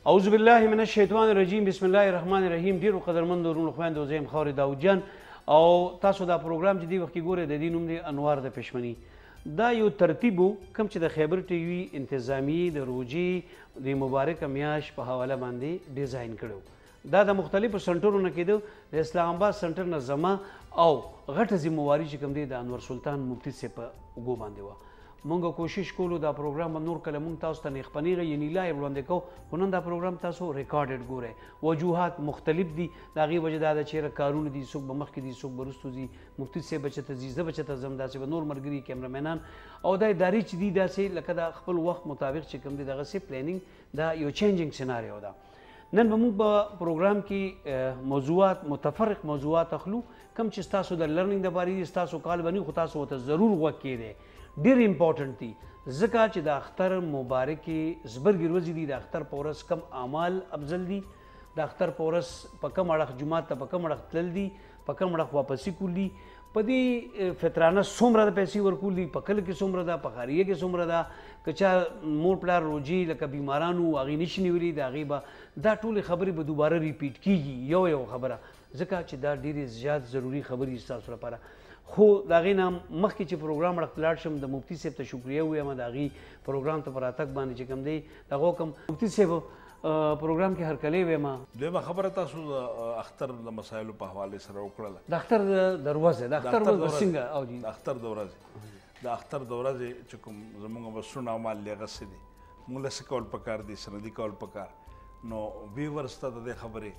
اعوذ بالله من الشیطان الرجیم بسم الله الرحمن الرحیم. ډیرو قدرمندو ورونو خویندو زه یم خاورې داود جان او تاسو دا پروګرام چې دې وخت کې ګورئ د دې نوم دی انوار د پشمني. دا یو ترتیب و کوم چې د خیبر ټي وي انتظامیې د روجې د مبارکه میاشت په حواله باندې ډیزاین کړو. دا د مختلفو سنټرونو نه کېده. د اسلام آباد سنټر نه زما او غټه ذمهواري چې کوم دی د انور سلطان مفتي صاحب په اوږو باندې وه. مونږ کوشش کولو دا پروګرام نور کله مونږ تاسو ته نیخپنیغه یعنی لایو وړاندې کوو، خو نن دا پروګرام تاسو ریکارډډ ګورئ. وجوهات مختلف دي، د هغې وجه دا ده چېرې کارونه دي، څوک به مخکې دي څوک به وروستو ځي. مفتي صاحب به چېرته ځي، زه به چېرته ځم، داسې به نور ملګري کیمرامینان او دا ادارې چې دي داسې لکه د خپل وخت مطابق چې کوم دي دغسې پلانینګ دا یو چینجینګ سیناریو ده. نن به موږ په پروګرام کې موضوعات متفرق موضوعات اخلو کوم چې ستاسو د لرنینګ دپاره دي، ستاسو کال به نه خو تاسو ورته ضرور غوږ کیدی. ډېر امپورټنټ دي ځکه چې د اختر مبارکې زبرګې ورځې دي. د اختر په ورځ کم اعمال افضل دي، د اختر په ورځ په کم اړخ جومات ته په کم اړخ تلل دي، په کم اړخ واپسي کول دي، په دې فطرانه څومره د پیسې ورکول دي، په کله کې څومره ده، په خاریه کې څومره ده. که چا مور پلار روجې لکه بیمارانو هغې نشي نیولي د هغې به دا ټولې خبرې به دوباره ریپیټ کېږي یو خبره، ځکه چې دا ډېرې زیات ضروري خبرې ستاسو لپاره. خو د هغې نه مخکې چې پروګرام اړخ ته لاړ شم د مفتي صاحب ته شکریه ووایم د هغې پروګرام ته په راتګ باندې چې کوم دی د هغه کوم مفتي صاحب پروګرام کې هرکلی ویم. دویمه خبره تاسو د اختر د مسایلو په حوالې سره وکړله. د اختر د ورځې د اختر ورځ څنګه او جی د اختر د ورځې د اختر د ورځې چې کوم زموږ بسونه اعمال دی هغه څه دي، موږ له څه کول پکار دي، سندي کول پکار. نو ویورز ته د دې خبرې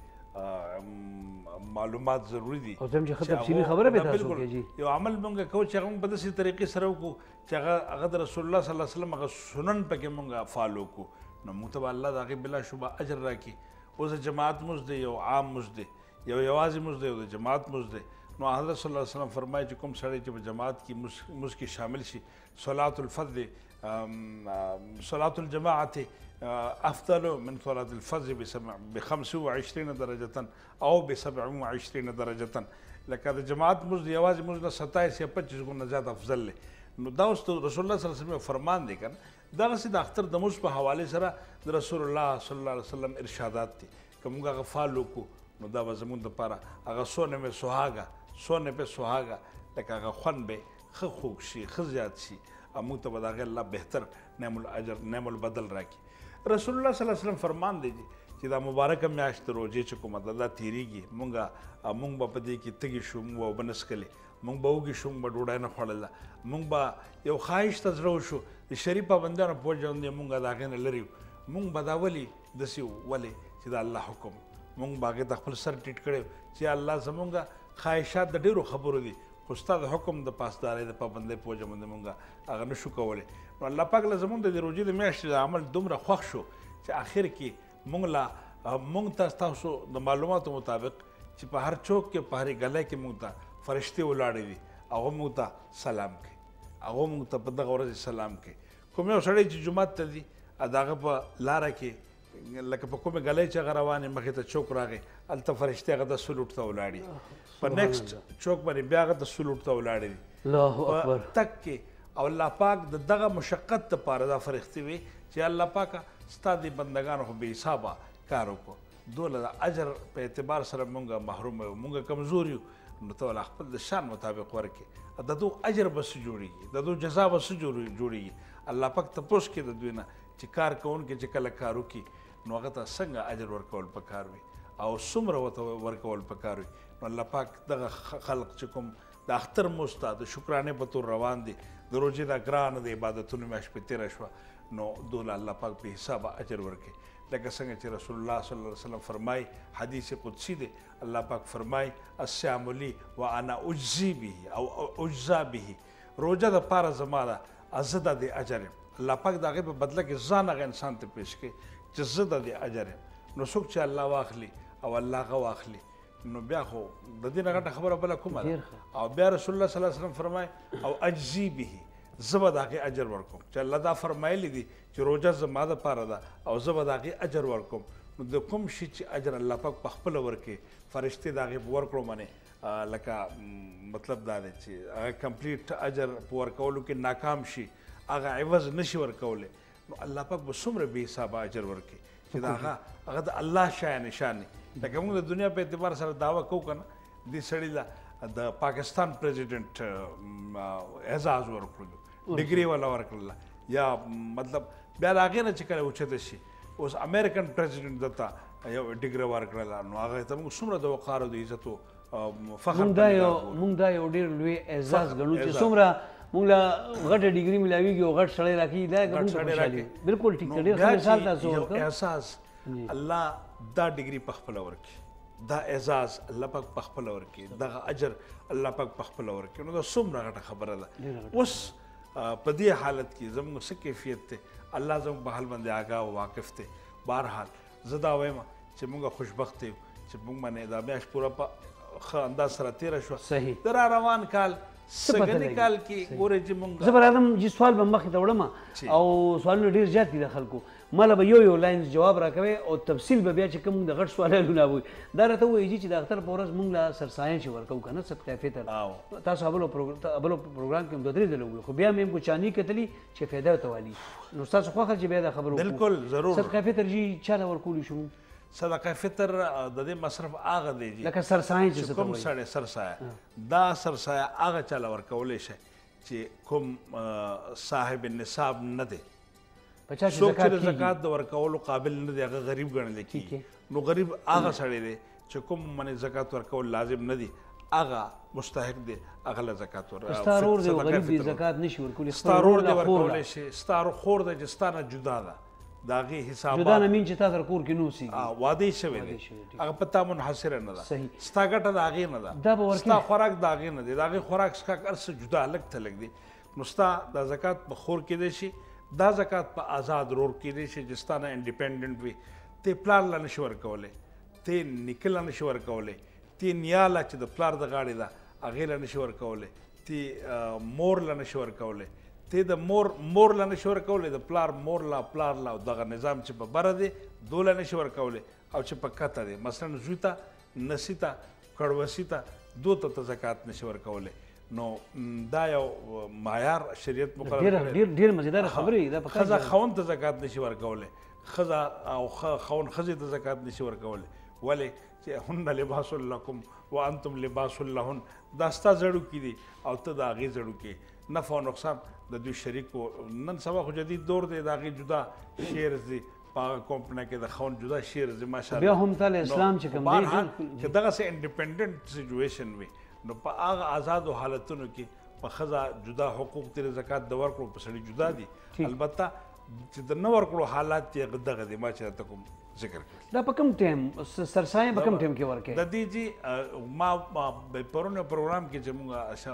معلومات ضروری دي او زم چې ښه تفصیلي خبره به تاسو کوئ. جی یو عمل موږ کوو چې هغه موږ په داسې طریقې سره وکړو چې هغه د رسول الله صلی الله علیه وسلم هغه سنن پکې موږ فالو کړو، نو موږ ته به الله د هغې بلا شبه اجر راکړي. اوس د جماعت مزد دی، یو عام مزد دی، یو یوازې مزد دی، یو د جماعت مزد دی. نو حضرت صلی الله علیه وسلم فرمایي چې کوم سړی چې په جماعت کې مزد کې شامل شي، صلات الفضل صلات الجماعت افضل من صلات الفضل ب25 درجه او ب27 درجه. لکه د جماعت مزد یوازې مزد نه 27 یا 25 ګونه زیات افضل دی. نو دا اوس رسول الله صلی الله علیه وسلم فرمان دی که نه، دغسې د اختر د مزد په حوالې سره د رسول الله صلی الله علیه وسلم ارشادات دي. که موږ هغه فالو کړو نو دا به زموږ دپاره هغه سونه مې سوهاګه لکه هغه خوند به ښه خوږ شي، ښه زیات شي او موږ ته به د هغې الله بهتر نعم الاجر نعم البدل راکړي. رسول الله صلی الله علیه وسلم فرمان دی چې دا مبارکه میاشت د روژې چې کومه ده دا تېرېږي، موږ به په دې کې تږي شو، موږ به اوبه نه څښلې، موږ به وږي شو، موږ به ډوډۍ نه خوړله، موږ به یو خواهش ته زړه وشو د شریف پابندیانو په وجه باندې موږ د هغې نه لرې یو. موږ به دا ولې داسې ولې چې د الله حکم موږ به هغې ته خپل سر ټیټ کړی چې الله زموږ خواهشات د ډېرو خبرو دي، خو ستا د حکم د پاسدارۍ د پابندۍ په وجه باندې موږ هغه نه شو کولی. نو الله پاک له زموږ د روژې د میاشتې د عمل دومره خوښ شو چې آخر کې موږ ته تاسو د معلوماتو مطابق چې په هر چوک کې په هرې ګلی کې موږ ته فرشتې ولاړې دي، هغه موږ ته سلام کوي، هغه موږ ته په دغه ورځ سلام کوي. کوم یو سړی چې جومات ته ځي د هغه په لاره کې لکه په کومې ګلی چې هغه روانې مخې ته چوک راغی هلته فرشتې هغه د سلوټ ته ولاړې، په نیکسټ چوک باندې بیا هغه د سلوټ ته ولاړې دي. الله اکبر. تک کې او الله پاک د دغه مشقت دپاره دا فرښتې وي چې الله پاکه ستا د بندګانو خو بې حسابه کار وکړو، دوله د اجر په اعتبار سره مونږ محروم یو، مونږ کمزور یو، نو ته والا خپل د شان مطابق ورکړې، د دو اجر به څه جوړېږي، د دو جزا به څه جوړېږي. الله پاک تپوس کې د دوی نه چې کار کوونکی چې کله کار وکړي نو هغه ته څنګه اجر ورکول پکار وي او څومره ورته ورکول پکار وي. نو الله پاک دغه خلق چې کوم د اختر مزد ته د شکرانې په طور روان دي، د روژې دا ګرانه د عبادتونو میاشت پرې تېره شوه، نو دوله الله پاک بې حسابه اجر ورکړي. لکه څنګه چې رسول الله صلی الله علیه وسلم فرمایي، حدیث قدسی دی، الله پاک فرمایي الصیام لی وانا اجزی به او اجزا به، روژه د پاره زما ده زه د دې اجر یم. الله پاک د هغې په بدله کې ځان هغه انسان ته پیش کوي چې زه د دې اجر یم. نو څوک چې الله واخلي او الله هغه واخلي نو بیا خو د دې نه غټه خبره بله کومه ده. او بیا رسول الله صلی الله علیه وسلم فرمایي او اجزی به، زه به د هغې اجر ورکوم چې الله دا فرمایلی دي چې روژه زما دپاره ده او زه به د هغې اجر ورکوم. نو د کوم شي چې اجر الله پاک په خپله ورکړي فرشتې د هغې په ورکړو باندې لکه مطلب دا دی چې هغه کمپلیټ اجر په ورکولو کې ناکام شي، هغه عوض نشي ورکولی، نو الله پاک به څومره بې حسابه اجر ورکړي چې دا هغه د الله شای نشان لکه موږ د دنیا په اعتبار سره دعوه کوو که نه دې سړي له د پاکستان پریزیډنټ اعزاز ورکړلو ډګري والا ورکړله یا مطلب بیا د هغې نه چې کله اوچته شي اوس امریکن پریزیډنټ دته یو ډګره ورکړله نو هغې ته موږ څومره د وقار او د عزت او فخر موږ دا یو ډېر لوی اعزاز ګڼو چې څومره موږ له غټه ډګري ملاویږي او غټ سړی راکوي دا موږ خوشحالي بالکل ټیک دی ډېر ښه مثال تاسو ورکړ احساس الله دا ډګري په خپله ورکړي دا اعزاز الله پاک په خپله ورکړي دغه اجر الله پاک په خپله ورکړي نو دا څومره غټه خبره ده اوس په دې حالت کې زموږ څه کیفیت دی الله زموږ په حال باندې آګاه او واقف دی بهرحال زه دا وایم چې موږ خوشبخته یو چې موږ باندې دا میاشت پوره په ښه انداز سره تېره شوه د را روان کال سږني کال کې ګورئ چې موږ زه به راځم چې سوال به مخکې ته وړم او سوالونه ډېر زیات دي د خلکو ماله به یو لاین جواب راکوي او تفصیل به بیا چې کوم د غټ سوالونه وي دا راته ووایي چې د اختر په ورځ موږ له سرسایان چې ورکوو که نه صدقه فطر تاسو بلو پروګرام کې هم دوه درې ځله وویل خو بیا مې هم کوچاني کتلي چې فایده ورته والي نو ستاسو خوښه چې بیا دا خبره وکړو بالکل ضرور صدقه فطر جي چاله ورکولی شو صدقه فطر د دې مصرف هغه دی لکه سرسایه چې څه ته کوم سړی سرسایه دا سرسایه هغه چاله ورکولی شي چې کوم صاحب نصاب نه دی څوک چې د زکات د ورکولو قابل نه دی هغه غریب ګڼل کېږي نو غریب هغه سړی دی چې کوم باندې زکات ورکول لازم نه دی هغه مستحق دی هغه له زکات ستا رور دی غریب دی زکات نشي ورکولی ستا رور دی ورکولی شي ستا خور دی چې ستا نه جدا ده د هغې حسابات جدا نه مین چې تا سره کور کې نه اوسېږي واده یې شوی دی هغه په تا منحصره نه ده ستا ګټه د هغې نه ده ستا خوراک د هغې نه دی د هغې خوراک څښاک هر څه جدا لږ ته لږ دی نو ستا دا زکات په خور کېدی شي دا زکات په آزاد رور کېدی شي چې ستا نه انډیپینډنټ وي ته پلار له نشي ورکولی ته نیکه له نشي ورکولی ته نیا له چې د پلار د غاړې ده هغې له نشي ورکولی ته مور له نشي ورکولی ته د مور له نشي ورکولی د پلار مور له پلار له دغه نظام چې په بره دی دو له نشي ورکولی او چې په کته دی مثلا زوی ته نسي ته کړوسي ته دو ته زکات نشي ورکولی نو دا یو معیار شریعت مقرر کړی ډېر مزیدار خبرې دا ښځه خاوند ته زکات نشي ورکولی ښځه او خاوند ښځې ته زکات نشي ورکولی ولې چې هن لباس لکم وانتم لباس لهن دا ستا زړوکي دي او ته د هغې زړوکي نفع او نقصان د دوی شریکو نن سبا خو جدید دور دی د هغې جدا شیرز دي په هغه کمپنۍ کې د خاوند جدا شیرز دي ماشاءالله بیا هم تعالی اسلام چې کوم دی چې دغسې انډیپینډنټ سچویشن وي نو په هغه آزادو حالتونو کې په ښځه جدا حقوق ترې زکات د ورکړو په سړي جدا دي البته چې د نه ورکړو حالات یې دغه دي ما چې راته کوم ذکر کړي دا په کوم ټایم سرسایه په کوم ټایم کې ورکوي د دې جي ما پرون پروګرام کې چې موږ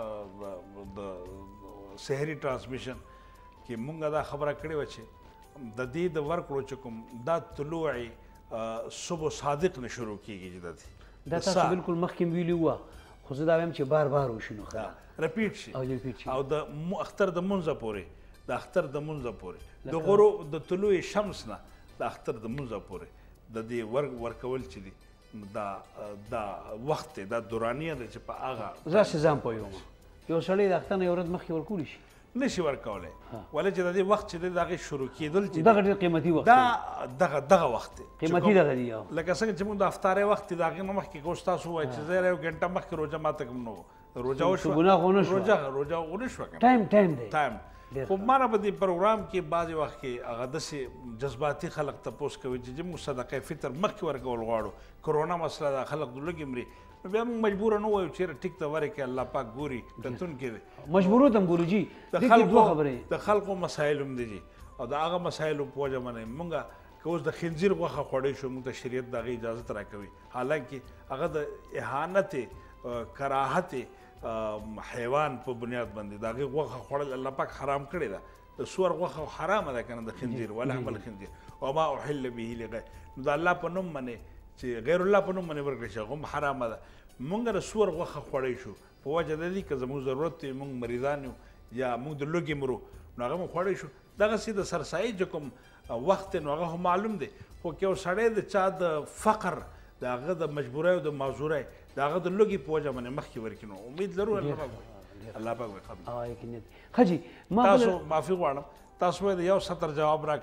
د سحري ټرانسمیشن کې موږ دا خبره کړې وه چې د دې د ورکړو چې کوم دا طلوع صبح صادق نه شروع کېږي چې دا تاسو بالکل مخکې ویلي وه خو زه دا وایم چې بار بار وشي نو رپیټ شي او د اختر د مونځه پورې د اختر د مونځه پورې د غروب د طلوع شمس نه د اختر د مونځه پورې د دې ورکول چې دي دا وخت دی دا دورانیه ده چې په هغه زه چې ځان پوهېږم یو سړی د اختر نه یو ورځ مخکې ورکولی شي نشي ورکولی ولې چې د دې وخت چې دی د هغې شروع کېدل چې دغه ډېر قیمتي وخت دغه وخت دی قیمتي دغه دی لکه څنګه چې موږ د افطارۍ وخت دی د هغې نه مخکې که اوس تاسو ووایئ چې زه یو ګنټه مخکې روژه ماته کوم نه روژه وشوه روژه ونه شوه ټایم ټایم خو ما نه په دې پروګرام کې بعضې وخت کې هغه داسې جذباتي خلک تپوس کوي چې موږ صدقه فطر مخکې ورکول غواړو کرونا مسله ده خلک لږې مري نو بیا موږ مجبوره نه وایو چېرې ټیک ته ورکړې الله پاک ګوري کتونکي دی مجبورو ته هم ګورو جي د خلکو مسایل هم دي جي او د هغه مسایلو په وجه باندې موږ که اوس د خنزیر غوښه خوړی شو موږ ته شریعت د هغې اجازت راکوي حالانکې هغه د اهانت کراهت حیوان په بنیاد باندې د هغې غوښه خوړل الله پاک حرام کړې ده د سور غوښه حرامه ده که نه د خنزیر ولحم الخنزیر وما احل به لغیر نو د الله په نوم باندې چې غیر الله په نوم باندې ورکړی شي هغه هم حرامه ده موږ د سور غوښه خوړی شو په وجه د دې که زموږ ضرورت دی موږ مریضان یو یا موږ د لوږې مرو نو هغه مو خوړی شو دغسې د سرسایي چې کوم وخت دی نو هغه هم معلوم دی خو که یو سړی د چا د فقر د هغه د مجبورۍ او د معذورۍ د هغه د لوږې په وجه باندې مخکې ورکړي نو امید لرو الله پاک به قبول ښه جي تاسو معافي غواړم تاسو باید یو سطر جواب راکړئ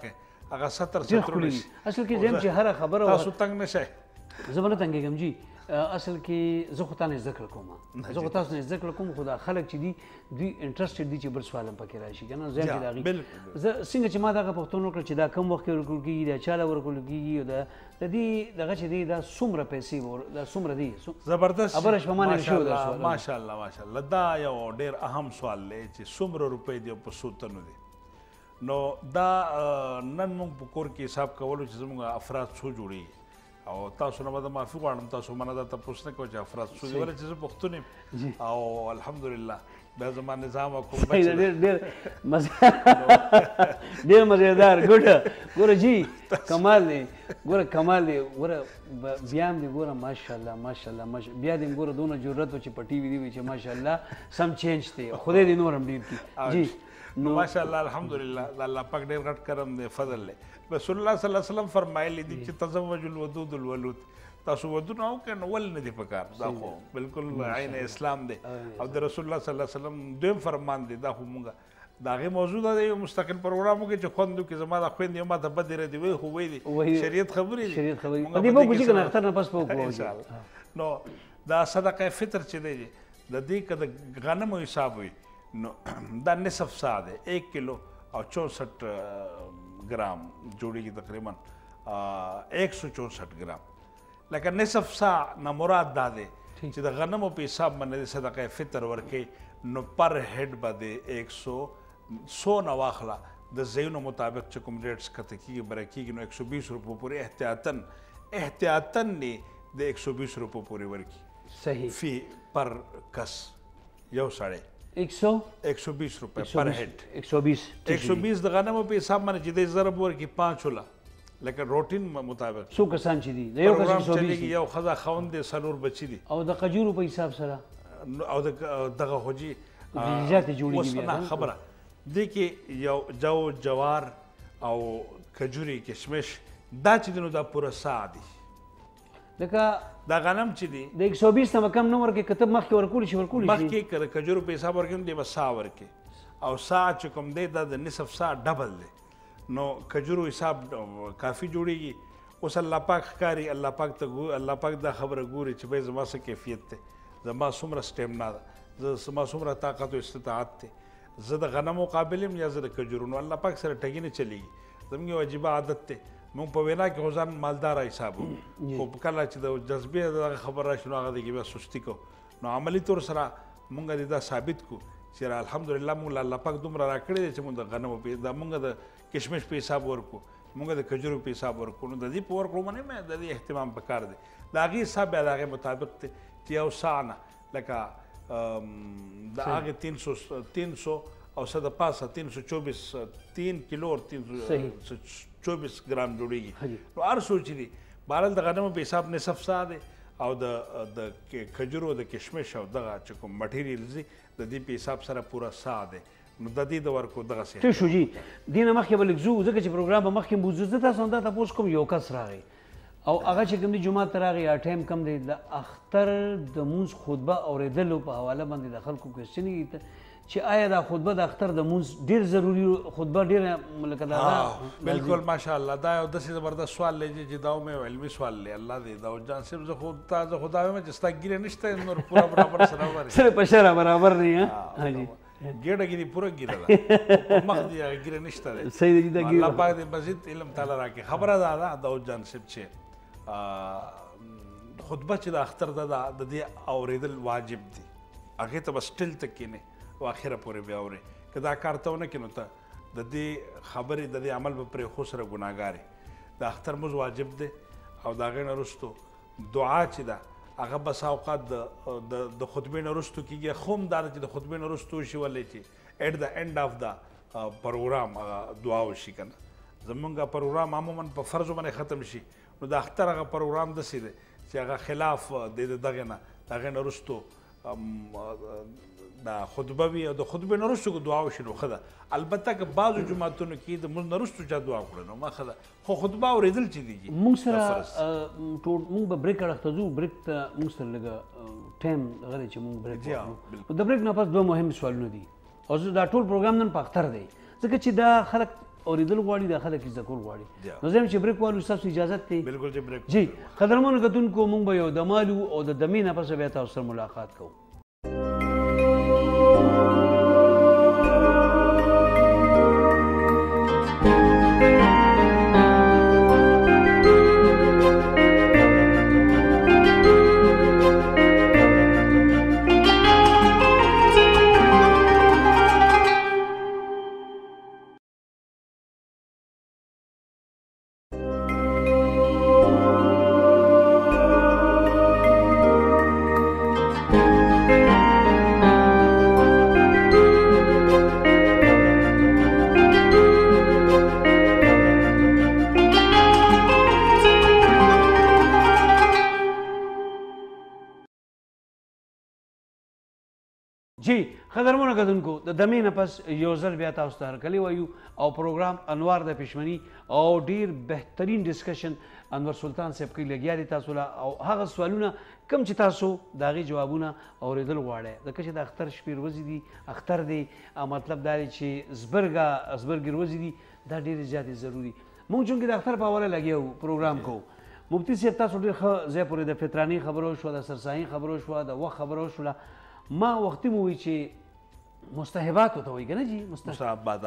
هغه 70 70 اصل کې زم چې هر خبره تاسو تنگ نشئ زه به نه تنګېږم جی اصل کې زه خو تا نه زده کړه کوم زه خو تاسو نه زده کړه کوم خو دا خلک چې دي دوی انټرسټډ دي چې بل سوال هم پکې راشي که نه زه چې د هغې زه څنګه چې ما دغه پوښتنه وکړه چې دا کم وخت کې ورکول کېږي دا چا له ورکول کېږي د دې دغه چې دی دا څومره پیسې دا څومره دی زبردست خبره شپه ما نه شو دا سوال ماشاءالله ماشاءالله دا یو ډېر اهم سوال دی چې څومره روپۍ دی په څو تنو دی نو دا نن موږ په کور کې حساب کولو چې زموږ افراد څو جوړېږي او تاسو نه به د معافي غواړم تاسو منه دا تپوس نه کوئ چې افراد څو دي ولې چې زه پښتون یم او الحمدلله بیا زما نظام او کوم ډېر مزېدار ګوډه ګوره جی کمال دی ګوره کمال دی ګوره بیا هم دی ګوره ماشاءالله ماشاءالله بیا دې ګوره دونه ضرورت و چې په ټي وي دی وي چې ماشاءالله سم چینج دی خدای دې نور هم ډېر کړي جی نو ماشاءالله الحمدلله د الله پاک ډېر غټ کرم دی فضل دی رسول الله صلی الله علیه وسلم فرمایلی دي چې تزوج الودود الولود تاسو ودونه وکړئ نو ولې نه دي پکار دا خو بالکل عین اسلام دی او د رسول الله صلی الله علیه وسلم دویم فرمان دی دا خو مونږ د هغې موضوع ده د یو مستقل پروګرام وکړي چې خوند وکړي زما دا خویندې یو ماته بدې ردي وایي خو وایي دي شریعت خبرې دي په دې به وکړي که نه اختر نه پس به وکړو نو دا صدقه فطر چې دی د دې که د غنمو حساب وي نو دا نصف سا دی 1 کیلو او 64 ګرام جوړیږي تقریبا 164 ګرام لکه نصف سا نه مراد دا دی چې د غنمو په حساب باندې صدقه فطر ورکړي نو پر هډ باندې 100 نه واخله د ځایونو مطابق چې کوم ریټس کته کېږي بره کېږي نو 120 روپو پورې احتیاطاً نه د 120 روپو پورې ورکړي صحیح فی پر کس یو سړی 120 روپے پر هډ 120 د غنمو په حساب باندې چې د ضرب ورکړي 5 ولا لکه روټین مطابق څو کسان چې دي د یو کس 120 یو ښځه خاوند دی څلور بچي دي او د قجورو په حساب سره او دغه خو جي زیاتې جوړېږي بیا خبره دی کې یو جو جوار او کجوري کشمش دا چې دی نو دا پوره سا دي لکه دا غنم چې دی د 120 نه کم نه ورکړي کتب مخکې ورکولی شي مخکې که د کجورو په حساب ورکړي دی به سا ورکړي او سا چې کوم دی دا د نصف سا ډبل دی نو کجورو حساب کافي جوړیږي اوس الله پاک ښکاري الله پاک دا خبره ګوري چې بھائی زما څه کیفیت دی زما څومره سټیمنا ده زما څومره طاقت او استطاعت دی زه د غنمو قابل یم یا زه د کجورو نو الله پاک سره ټګي نه چلیږي زموږ یو عجیبه عادت دی مونږ په وینا کې خو ځان مالداره حساب خو کله چې د جذبې دغه خبر راشي نو هغه دی کې بیا سستي کو نو عملي طور سره مونږ دې دا ثابت کو چې الحمدلله مونږ الله پاک دومره راکړی دی چې مونږ د غنمو په مونږ د کشمش په حساب ورکو مونږ د کجورو په حساب ورکو نو د دې په ورکړو باندې مې د دې اهتمام پکار دی د هغې حساب بیا د هغې مطابق دی چې یو سا نه لکه د هغې 300 او څه د پاسه 324 3 کیلو اور 324 ګرام جوړیږي نو هر څو چې دي بهرحال د غنمو په حساب نصف سا دی او د کجورو د کشمش او دغه چې کوم مټیریلز دي د دې په حساب سره پوره سا دی نو د دې د ورکو دغسې ښه شو جي دې نه مخکې به لږ ځو ځکه چې پروګرام به مخکې بوځو زه تاسو هم دا تپوس کوم یو کس راغی او هغه چې کوم دی جومات ته راغی یا ټایم کم دی د اختر د مونځ خطبه اورېدلو په حواله باندې د خلکو کوېسچنې چې آیا دا خطبه د اختر د مونځ ډېر ضروري خطبه ډېره لکه دا بالکل ماشاءالله دا یو داسې زبردست سوال دی چې دا مې علمي سوال دی الله دې داود جان صاحب زه خو دا وایم چې ستا ګیره نشته نور پوره برابر سره سره په شره برابر نه ها ګیره کې دي پوره ګیره ده مخ دي ګیره نشته دی صحیح دی دا ګیره الله پاک دې مزید علم تعالی راکړي خبره ده داود جان صاحب چې خطبه چې د اختر د دې اورېدل واجب دي هغې ته به سټل ته کښېنې او اخره پورې بیا اورې که دا کار ته ونه کړې نو ته د دې خبرې د دې عمل به پرېښو سره ګناهګار یې د اختر مونځ واجب دی او د هغې نه وروستو دعا چې ده هغه بس اوقات د خطبې نه وروستو کېږي خو هم دا ده چې د خطبې نه وروستو وشي ولې چې ایټ د اینډ آف د پروګرام هغه دعا وشي که نه زمونږ پروګرام عموما په فرضو باندې ختم شي نو د اختر هغه پروګرام داسې دی چې هغه خلاف د دغې نه د هغې نه وروستو دا خطبه وي او د خطبې نه وروستو که دعا وشي نو ښه ده البته که بعضو جوماتونو کې د مونځ نه وروستو چا دعا وکړه نو ما ښه ده خو خطبه اورېدل چې دي مونږ سره مونږ به بریک اړخ ته ځو بریک ته مونږ سره لږه ټایم دغه دی چې مونږ بریک وکړو د بریک نه پس دوه مهم سوالونه دي او دا ټول پروګرام نن په اختر دی ځکه چې دا خلک اورېدل غواړي دا خلک زده کول غواړي نو زه یم چې بریک والو ستاسو اجازت دی بالکل چې بریک جی قدرمنو کتونکو موږ به یو دمال وو او د دمې نه پسه بیا تاسو سره ملاقات کوو جی قدرمنو کتونکو د دمې نه پس یو ځل بیا تاسو ته هرکلی وایو او پروګرام انوار د پېشمني او ډیر بهترین ډسکشن انور سلطان صاحب کوي لګیا دي تاسو له او هغه سوالونه کوم چې تاسو د هغې جوابونه اورېدل غواړئ ځکه چې د اختر شپې ورځې دي اختر دی مطلب دا دی چې زبرګې ورځې دي دا ډېرې زیاتې ضروري موږ چونکې د اختر په حواله لګیا وو پروګرام کوو مفتي صاحب تاسو ډېر ښه ځای پورې د فطراني خبرو شوه د سرسایي خبرو شوه د وخت خبرو شوله ما وختي مو وی چې مستحبات ته وایي که نه جي مستحبات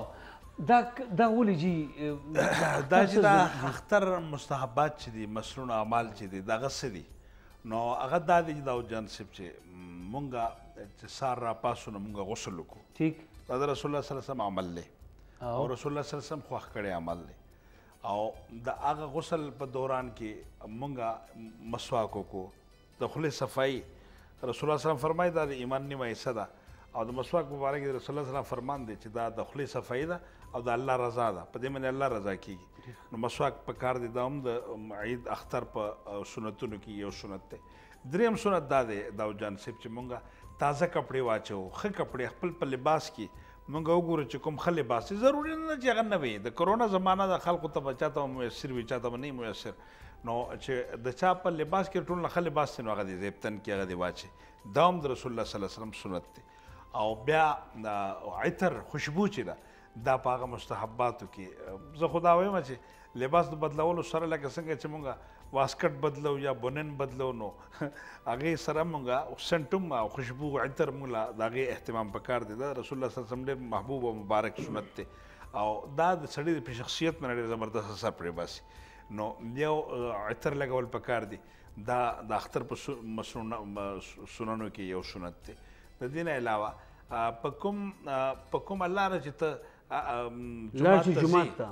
دا ولې جي دا چې دا اختر مستحبات چې دي مسنون اعمال چې دي دغه څه دي نو هغه دا دی چې داود جان صاحب چې مونږ چې سهار راپاسو نو مونږ غسل وکړو ټیک دا د رسول الله صلی الله علیه وسلم عمل دی او رسول الله صلی الله علیه وسلم خوښ کړی عمل دی او د هغه غسل په دوران کې مونږ مسواک وکړو د خولې صفایي رسول الله صلی الله علیه وسلم فرمایي دا د ایمان نیمه حصه ده او د مسواک مبارک د رسول الله صلی الله علیه وسلم فرمان دی چې دا د خولې صفایي ده او د الله رضا ده په دې باندې الله رضا کیږي نو مسواک په کار دی دا هم د عید اختر په سنتونو کې یو سنت دی دریم سنت دا دی داود جان صاحب چې مونږ تازه کپړې واچو ښه کپړې خپل په لباس کې مونږ وګورو چې کوم ښه لباس دی ضروري نه چې هغه نه وي د کرونا زمانه د خلکو ته به چاته میسر وي چاته به نه میسر نو چې د چا په لباس کې ټول نه ښه لباس دی نو هغه دی زیبتن کې هغه دی واچي دا هم د رسول الله صلی الله علیه وسلم سنت دی او بیا عطر خوشبو چې ده دا په هغه مستحباتو کې زه خو دا وایم چې لباس د بدلولو سره لکه څنګه چې مونږ واسکټ بدلو یا بونن بدلو نو هغې سره مونږ سنټ هم او خوشبو عطر مونږ له د هغې اهتمام پکار دی دا رسول الله صلی الله علیه وسلم ډېر محبوب او مبارک سنت دی او دا د سړي په شخصیت باندې ډېر زبردست اثر پرې باسي نو یو عطر لګول پکار دی دا د اختر په سننو کې یو سنت دی د دې نه علاوه په کوم لاره چې ته جومات ته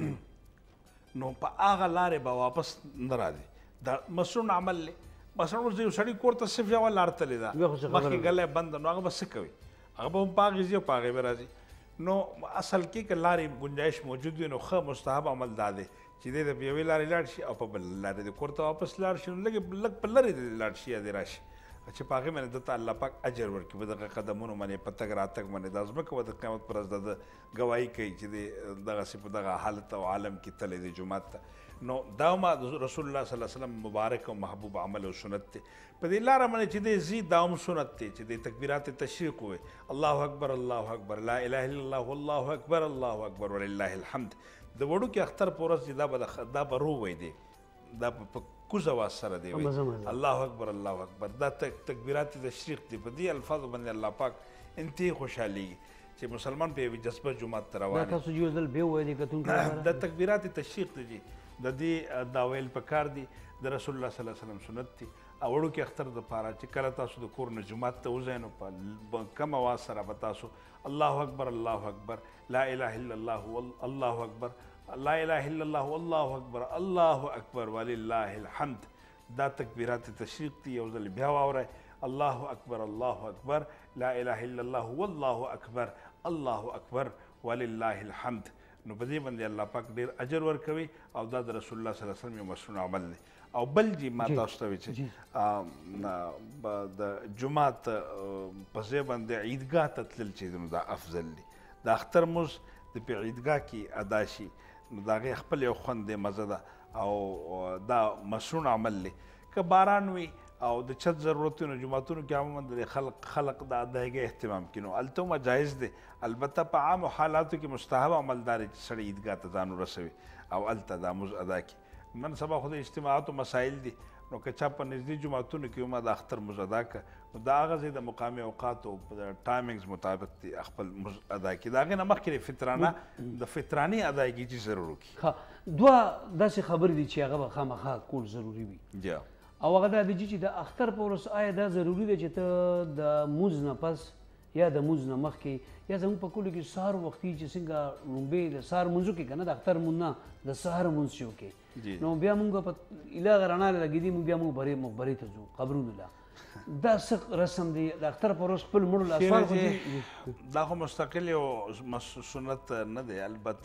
نو په هغه لارې به واپس نه راځي دا مسنون عمل دی مثلا اوس یو سړي کور ته صرف یوه لار تلې ده مخکې ګلی بند نو هغه به څه کوي هغه به هم په هغې ځي او په هغې به راځي نو اصل کې که لارې گنجایش موجود وي نو ښه مستحب عمل دا دی چې دی د یوې لارې لاړ شي او په بل لارې د کور ته واپس لاړ شي نو لږ په لرې د لاړ شي یا د راشي چې په هغې باندې دته الله پاک اجر ورکړي په دغه قدمونو باندې په تګ راتګ باندې دا ځمکه به د قیامت پر ورځ د ګواهي کوي چې دغسې په دغه حالت او عالم کې تللی دی جومات ته نو دا هم رسول الله صلی الله علیه وسلم مبارک او محبوب عمل او سنت دی په دې لاره باندې چې دی ځي دا هم سنت دی چې دی تکبیرات تشریق ووایي الله اکبر الله اکبر لا اله الا الله والله اکبر الله اکبر ولله الحمد د وړوکي اختر په ورځ دا به رو وی دی دا په کوزه واز سره دی وی الله اکبر الله اکبر دا تکبیرات تشریق دی په دې الفاظو باندې الله پاک انتهایی خوشحالېږي چې مسلمان په یوې جذبه جومات ته روان دا تاسو یو ځل بیا ووایئ د تکبیرات تشریق دی جي د دې دا ویل پکار دی د رسول الله صلی الله علیه وسلم سنت دی او وړوکي اختر دپاره چې کله تاسو د کور نه جومات ته وځئ نو په کم اواز سره به تاسو الله اکبر الله اکبر لا اله الا الله الله اکبر لا اله الا الله والله اکبر الله اکبر ولله الحمد دا تکبیرات تشریق دی یو ځل بیا واورئ الله اکبر الله اکبر لا اله الا الله والله اکبر الله اکبر ولله الحمد نو په دې باندې الله پاک ډېر اجر ورکوي او دا د رسول الله صلی الله علیه وسلم یو مسنون عمل دی او بل جي ما تاسو ته وایي چې د جومات په ځای باندې عیدګاه ته تلل چې نو دا افضل دی د اختر مونځ د په عیدګاه کې ادا شي نو د هغې خپل یو خوند دی مزه ده او دا مسنون عمل دی که باران وي او د چت ضرورت وي نو جوماتونو کې عموما د خلق د ادایګۍ اهتمام کړي نو هلته هم جایز دی البته په عامو حالاتو کې مستحب عمل دا دی چې سړی عیدګاه ته ځان ورسوي او هلته دا مونځ ادا کړي نن سبا خو د اجتماعاتو مسایل دي نو که چا په نږدې جوماتونو کې ما د اختر مونځ ادا کړه نو دا هغه ځای د مقامي اوقاتو په ټایمنګز مطابق دي خپل مونځ ادا کړي د هغې نه مخکې د فطراني ادایګي چې ضرور وکړي دوه داسې خبرې دي چې هغه به خامخا کول ضروري وي او هغه دا دی چې د اختر په ورځ آیا دا ضروري دی چې ته د مونځ نه پس یا د مونځ نه مخکې یا زموږ په کلو کې سهار وختي چې څنګه لومبې د سهار مونځو کې که نه د اختر مونځ نه د سهار مونځ چې وکړې نو بیا مونږ په ایله رڼا لګېدي مونږ بیا مونږ مقبرې ته ځو قبرونو له دا څه رسم دی د اختر په ورځ خپل مړو له اسوال دا خو مستقل یو سنت نه دی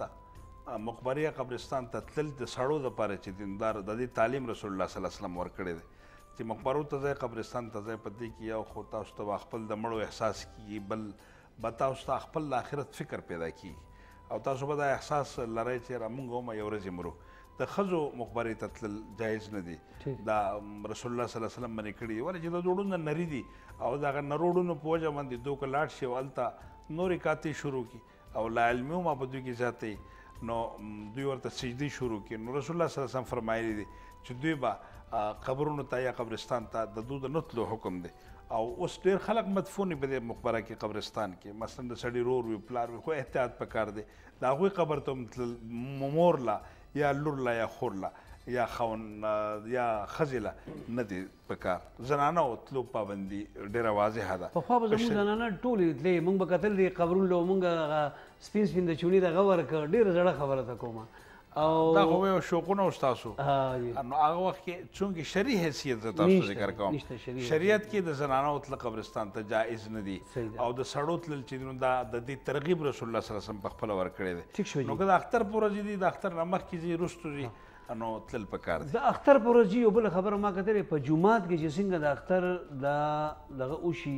البته مقبرې قبرستان ته تلل د سړو دپاره چې دیندار د دې تعلیم رسول الله صلی الله علیه وسلم ورکړی دی چې مقبرو ته ځای قبرستان ته ځای په دې کې یو خو تاسو ته خپل د مړو احساس کیږي بل به تاسو ته خپل د آخرت فکر پیدا کیږي او تاسو به دا احساس لرئ چې موږ هم یو ورځ مرو د ښځو مقبرې ته تلل جایز نه دي دا رسول الله صلی الله علیه وسلم منې کړي دي ولې چې د دوړو نري دي او د هغه نروړو په وجه باندې دوی که لاړ شي او هلته نورې کاتې شروع کړي او لا علمي هم په دوی کې زیاتې نو دوی ورته سجدې شروع کړي نو رسول الله صلی الله علیه وسلم فرمایلی دي چې دوی به قبرونو ته یا قبرستان ته د دوی د نه تلو حکم دی او اوس ډېر خلک مدفون په دې مقبره کې قبرستان کې مثلا د سړي رور وي پلار وي خو احتیاط پکار دی د هغوی قبر ته هم تلل مور لا یا لور لا یا خور لا یا خاون یا ښځې له نه دی پکار زنانه تلو پابندي ډېره واضحه ده پخوا به زموږ زنانه ټولې تلې موږ به کتل دې قبرونو له موږ سپین سپین د چوني دغه ورکړه ډېره زړه خبره ته کومه او دا خو یو شوقونه و ستاسو نو هغه وخت کې چونکې شرعي حیثیت زه تاسو ذکر کوم شریعت کې د زنانو تله قبرستان ته جایز نه دي او د سړو تلل چې نو دا د دې ترغیب رسول الله صلی الله علیه وسلم په خپله ورکړی دی نو که د اختر په ورځ دي د اختر نه مخکې ځي وروستو ځي نو تلل پکار دي د اختر په ورځ یو بله خبره ما کتلې په جومات کې چې څنګه د اختر دغه وشي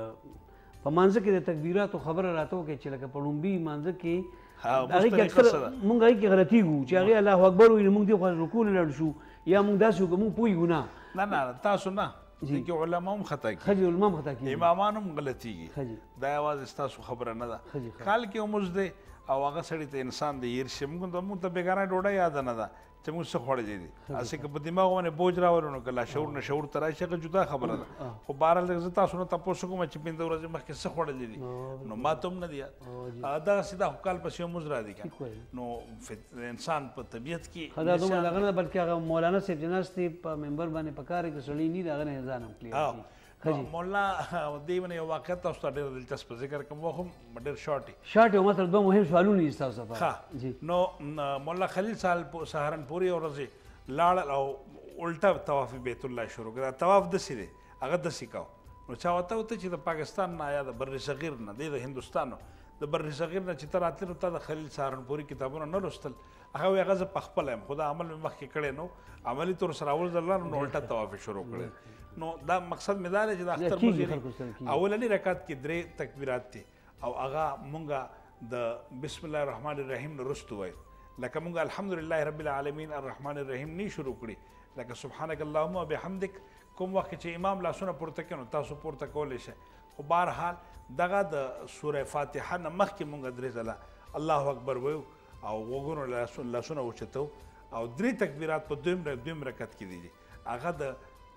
په مانځه کې د تکبیراتو خبره راته وکړي چې لکه په لومبي مانځه کې هغې کې اکثر مونږ هغې کې غلطېږو چې هغې الله اکبر ووایي نو مونږ دې خوا رکوع له لړ شو یا مونږ داسې وکړو مونږ پوهېږو نه نه تاسو نه دې کې علما هم خطا کېږي ښځې علما هم خطا کېږي امامان هم غلطېږي دا یوازې ستاسو خبره نه ده کال کې لمونځ دی او هغه سړي ته انسان دی هېر شي مونږ ته بېګانه ډوډۍ یاده نه ده چې موږ څه خوړلی دي هسې که په دماغ باندې بوج راولو نو که لاشعور نه شعور ته راشي هغه جدا خبره ده خو بهرحال زه تاسو نه تپوس کوم چې 5 ورځې مخکې څه خوړلی دي نو ما ته هم نه دي یاد دغسې دا خو کال پسې یو مونځ را دي که نو انسان په طبیعت کې دا دومره دغه نه بلکې هغه مولانا صاحب چې ناست دی په ممبر باندې په کار کې سړی نه دي هغه نه ځان هم کلیر مولا دې باندې یو واقعیت تاسو ته ډېر دلچسپ ذکر کوم خو ډېر شارټ یو مطلب دوه مهم سوالونه دي ستاسو لپاره نو مولا خلیل صاحب سهارنپوري ورځې لاړل او الټه طواف بیت الله شروع کړه طواف داسې دی هغه داسې کوه نو چا ورته وته چې د پاکستان نه یا د بر صغیر نه دی د هندوستان د بر صغیر نه چې ته راتلې نو تا د خلیل سهارنپوري کتابونه نه لوستل هغه وایي هغه زه پخپله یم خو دا عمل مې مخکې کړی نو عملي طور سره اول ځل نو الټه طواف شروع کړی نو دا مقصد مې دا دی چې د اختر مونځ اولني رکعت کې 3 تکبیرات دي او هغه مونږه د بسم الله الرحمن الرحیم نه وروسته وایو لکه مونږ الحمدلله رب العالمین الرحمن الرحیم نه شروع کړي لکه سبحانک اللهم وبحمدک کوم وخت چې امام لاسونه پورته کوي نو تاسو پورته کولی شئ خو بهرحال دغه د سوره فاتحه نه مخکې مونږ 3 ځله الله اکبر وایو او وګونو لاسونه اوچتو او 3 تکبیرات په دویم رکعت کې دي هغه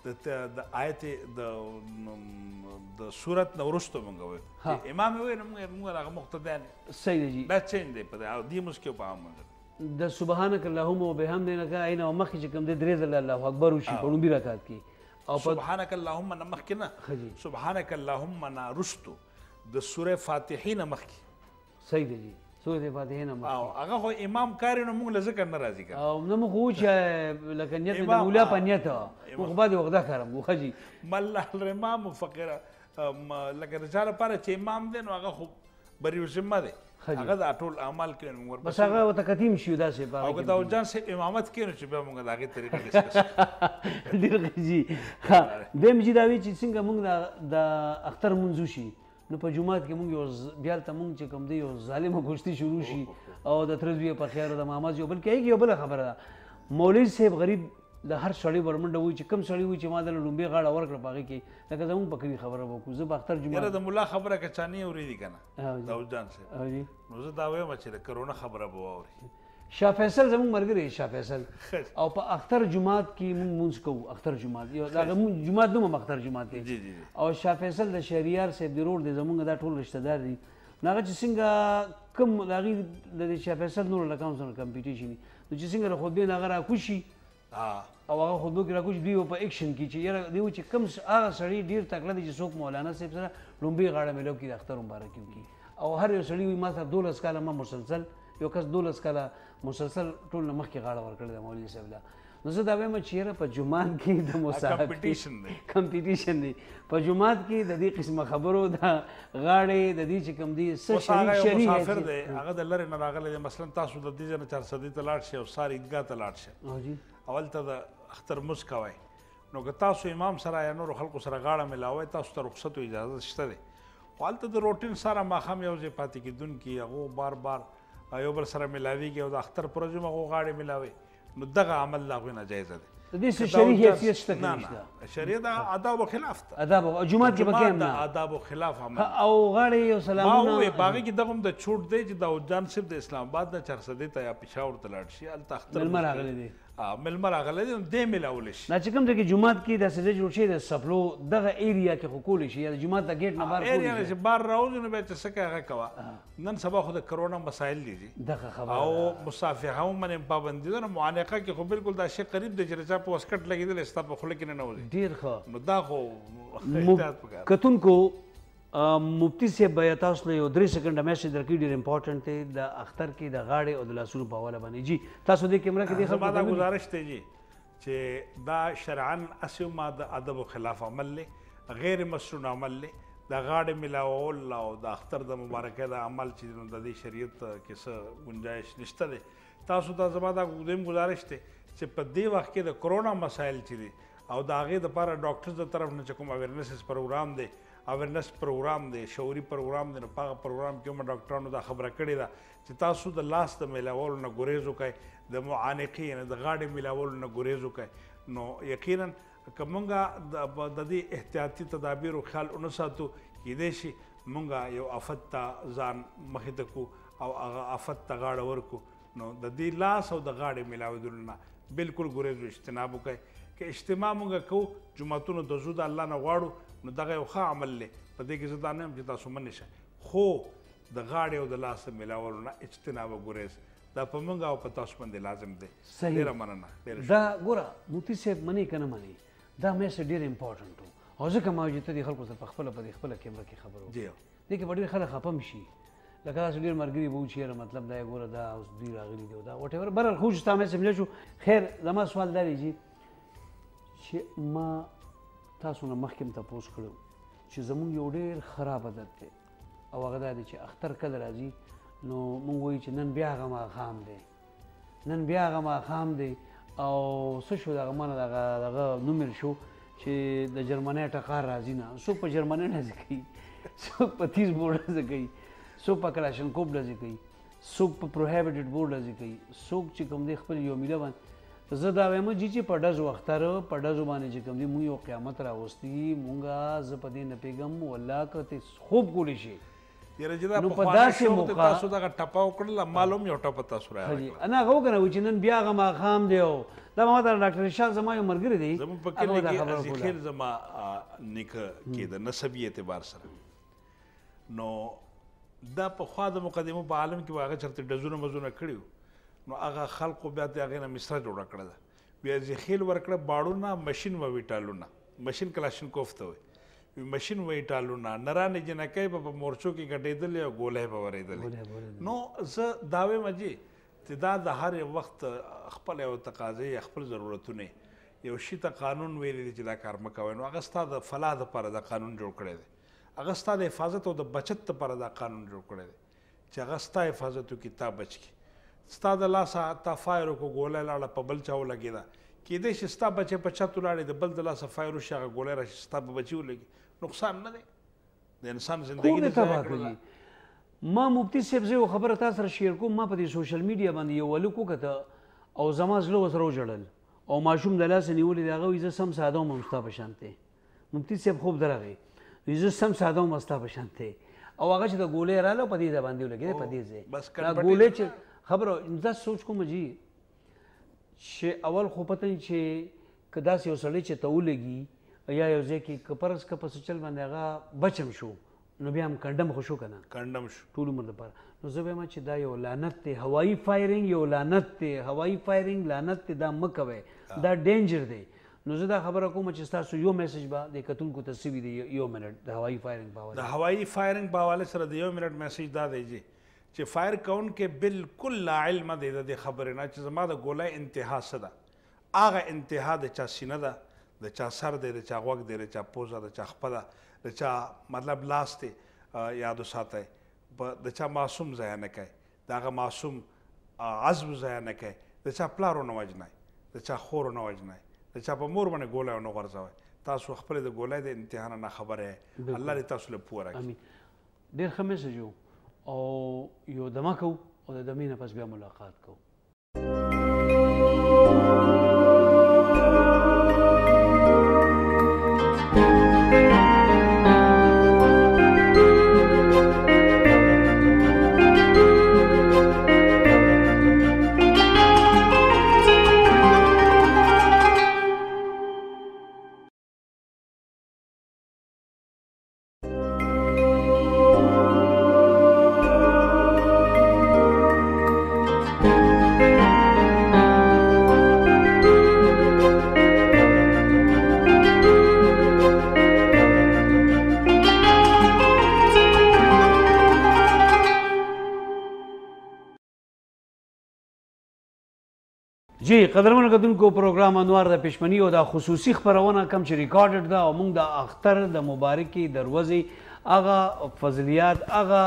د آیت د سورت نه وروسته مونږ وایو امام وایي نو مونږ هغه مقتدیان صحیح دی دا چینج دی په دې مونځ کې په عام د سبحانک اللهم وبحمدک عین او مخکې چې کوم دی 3 ځله الله اکبر وشي په لومبي رکعت کې او سبحانک اللهم نه مخکې نه سبحانک اللهم نه وروستو د سوره فاتحې نه مخکې صحیح دی سورة فاتحه نه او هغه خو امام کاری نو موږ له ذکر نه راځي که او نه موږ خو چې لکه نیت د مولا په نیت موږ بعد وخت دا کارم خو ښځي مله الامام فقیره لکه د چا لپاره چې امام دی نو هغه خو بری ذمه دی هغه د ټول اعمال کوي بس هغه ورته قدیم شي داسې او که داود جان صاحب امامت کوي نو چې بیا موږ د هغې طریقه ډسکس ډېر ښه جي دویم چې دا وي چې څنګه موږ د اختر مونځ وشي نو په جومات کې مونږ یو بیا هلته مونږ چې کوم دی یو ظالمه ګوشتي شروع شي او د تره زویه په خیار د ماما زوی بلکې هغې یو بله خبره ده مولوي صاحب غریب د هر سړی ورمنډه وي چې کوم سړی وي چې ما د لومبۍ غاړه ورکړه په هغې کې لکه زمونږ په کلي خبره به وکړو زه به اختر یاره د ملا خبره که چا نه اورېدي که نه داود جان صاحب نو زه دا وایم چې د کرونا خبره به واوري شاه فیصل زمونږ ملګری شاه فیصل او په اختر جومات کې مونږ مونځ کوو اختر جومات یو د هغه جومات نوم هم اختر جومات دی او شاه فیصل د شهریار صاحب د روډ دی زمونږ دا ټول رشته دار دي نو هغه چې څنګه کوم د هغې د شاه فیصل نور لکان سره کمپیټیشن وي نو چې څنګه د خطبې نه هغه راکوشي او هغه خطبو کې راکوشي دوی په ایکشن کې چې یاره دوی چې کوم هغه سړی ډېر تکړه دی چې څوک مولانا صاحب سره لومبۍ غاړه میلاو کړي د اختر مبارکي وکړي او هر یو سړي وي ما سره 12 کاله ما مسلسل یو کس 12 کاله مسلسل ټول نه مخکې غاړه ورکړې ده مولوي صاحب له نو زه دا وایم چې یاره په جومات کې د مسابقې کمپیټیشن دی په جومات کې د دې قسمه خبرو د غاړې د دې چې کوم دی څه شریک مسافر دی هغه د لرې نه راغلی دی مثلا تاسو د دې ځای نه چارسدي ته لاړ شئ او سار عیدګاه ته لاړ شئ اولته د اختر مونځ کوئ نو که تاسو امام سره یا نورو خلکو سره غاړه میلاوئ تاسو ته رخصت و اجازه شته دی خو هلته د روټین سره ماښام یو ځای پاتې کېدونکي هغو بار بار یو بل سره میلاویږي او د اختر پر ورځ هم هغو غاړې میلاوي نو دغه عمل د هغوی ناجایزه دی د دې څه شرعي حیثیت شته که نشته شریعت د آدابو خلاف ده آداب جومات کې پکې هم د آدابو خلاف عمل او غاړې یو سلامونه ما وویل په هغې کې دغه هم د چھوټ دی چې داود جان صاحب د اسلام آباد نه چارسدې ته یا پېښور ته لاړ شي هلته اختر مېلمه راغلی دی مېلمه راغلی دی نو دی میلاولی شي دا چې کوم ځای کې جومات کې داسې ځای جوړ شوی د سپلو دغه ایریا کې خو کولی شي یا د جومات د ګیټ نه بهر کولی ایریا نه چې بهر راوځي نو بیا چې څه کوې هغه کوه نن سبا خو د کرونا مسایل دي دغه خبره او مصافحه هم باندې پابندي ده نو معانقه کې خو بالکل دا شی قریب دی چې چا په واسکټ لګېدلی ستا په خوله کې نه نوځي ډېر ښه نو دا خو احتیاط پکار کتونکو مفتی صاحب به تاسو له یو 3 سکنډه میسج درکړي ډېر امپورټنټ دی د اختر کې د غاړې او د لاسونو په حواله باندې جی تاسو دې کیمره کې دې زما دا گزارش دی جی چې دا شرعاً اسې ما د ادبو خلاف عمل دی غیر مشروع عمل دی د غاړې میلاول او د اختر د مبارکۍ د عمل چې نو د دې شریعت کې څه گنجایش نشته دی تاسو ته زما دا دویم گزارش دی چې په دې وخت کې د کرونا مسایل چې دي او د هغې دپاره ډاکټرز د طرف نه چې کوم اویرنسز پروګرام دی اویرنس پروګرام دی شعوري پروګرام دی نو په هغه پروګرام کې هم ډاکټرانو دا خبره کړې ده چې تاسو د لاس د میلاولو نه ګریز وکړئ د معانقې یعنې د غاړې میلاولو نه ګریز وکړئ نو یقینا که مونږ د دې احتیاطي تدابیرو خیال ونه ساتو کیدای شي مونږ یو آفت ته ځان مخې ته کړو او هغه آفت ته غاړه ورکړو نو د دې لاس او د غاړې میلاودلو نه بالکل ګریز و اجتناب وکړئ که اجتماع مونږ کوو جوماتونو د زو د الله نه غواړو نو دغه یو ښه عمل دی په دې کې زه دا نه یم چې تاسو منې شئ خو د غاړې او د لاس د میلاولو نه اجتناب او ګریز دا په موږ او په تاسو باندې لازم دی ډېره مننه دا ګوره مفتي صاحب منې که نه منې دا میسج ډېر امپورټنټ و او ځکه ما چې ته دې خلکو سره په خپله په دې خپله کیمره کې خبرو دې کې به ډېر خلک خفه هم شي لکه داسې ډېر ملګري به وچي یاره مطلب دا یې ګوره دا اوس دوی راغلي دي او دا وټ ایور برحال خو چې ستا میسج ملی شو خیر زما سوال دا دی چې ما تاسو نه مخکې هم تپوس کړی چې زمونږ یو ډېر خراب عادت دی او هغه دا دی چې اختر کله راځي نو مونږ وایو چې نن بیا هغه ماښام دی نن بیا هغه ماښام دی او څه شو دغه مانه دغه نوم یې شو چې د جرمنۍ ټکار راځي نه څوک په جرمنۍ ډزې کوي څوک په تیز بورډ ډزې کوي څوک په کلاشنکوف ډزې کوي څوک په پروهیبټډ بورډ ډزې کوي څوک چې کوم دی خپل یو میله باندې زه دا وایم چې په ډزو اختر په ډزو باندې چې کوم دی مونږ یو قیامت راوستي مونږه زه په دې نه پوهېږم والله که ته خوب کولی شي یاره چې دا پخواني شو ته تاسو دغه ټپه وکړله مال هم یو ټپه تاسو راغله نه هغه وکنه چې نن بیا هغه ماښام دی او دا ما ته ډاکټر ارشاد زما یو ملګری دی زموږ په کلي کې ازخیل زما نیکه کېده نسبي اعتبار سره نو دا پخوا د مقدمو په عالم کې هغه چېرته ډزونه مزونه کړي نو هغه خلقو بیا د هغې نه مصره جوړه کړه ده بیا ازخیل ورکړه باړونه مشین و ویټالونه مشین کلاشنکوف ته وایي مشین ویټالونه نرانې جنکۍ به په مورچو کې ګډېدلې او ګولی به ورېدلې نو زه دا وایم چې دا د هر وخت خپل یو تقاضې خپل ضرورتونه یو شي ته قانون ویلی دی چې دا کار مه کوئ نو هغه ستا د فلاح دپاره دا قانون جوړ کړی دی هغه ستا د حفاظت او د بچت دپاره دا قانون جوړ کړی دی چې هغه ستا حفاظت وکړي تا بچ کړي ستا د لاسه تا فایر وکړو ګولی لاړه په بل چا ولګېده کیدای شي ستا بچی په چت ولاړې د بل د لاسه فایر وشي هغه ګولی راشي ستا په بچي ولګي نقصان نه دی د انسان زندګي نه ضایع کړله ما مفتی صاحب زه یو خبره تا سره شیر کوم ما په دې سوشل میډیا باندې یو هلک وکته او زما زړه ورسره وژړل او ماشوم د لاسه نیولې د هغه وایي زه سم ساده وم ستا په شان دی مفتي صاحب خوب درغی وایي زه سم ساده وم ستا په شان دی او هغه چې د ګولۍ رااله په دې ځای باندې ولګېدی په دې ځای دا ګولۍ چې خبره دا سوچ کوم جي چې اول خو پته چې که داسې یو سړی چې ته ولګي یا یو ځای کې که فرض که په سوچل باندې هغه بچم شو نو بیا هم کنډم خو شو که نه کنډم شو ټول عمر لپاره نو زه وایم چې دا یو لعنت دی هوایي فایرنګ یو لعنت دی هوایي فایرنګ لعنت دی دا مه کوئ دا ډینجر دی نو زه دا خبره کوم چې ستاسو یو میسج به د کتونکو ته سوي دی یو منټ د هوایي فایرنګ په حواله د هوایي فایرنګ په حواله سره د یو منټ میسج دا دی چې فایر کوونکې بالکل لا علم دی د خبرې نه چې زما د ګولۍ انتها څه ده هغه انتها د چا سینه ده د چا سر دی د چا غوږ دی د چا پوزه د چا خپه ده د چا مطلب لاس دی یاد وساتئ د چا معصوم ضایع نه کوي د هغه معصوم عزم ضایع نه کوي د چا پلار ونه وژنئ د چا خور ونه وژنئ د چا په مور باندې ګولی ونه غورځوئ تاسو خپلې د ګولۍ د امتحان نه خبره یې الله دې تاسو له پوه راکړي ډېر ښه میسج و او یو دمه کوو او د دمې نه پس بیا ملاقات کوو جی قدرمن کتونکو پروګرام انوار د پېشمني او دا خصوصي خپرونه کم چې ریکارډډ ده او موږ د اختر د مبارکې دروازې هغه فضلیات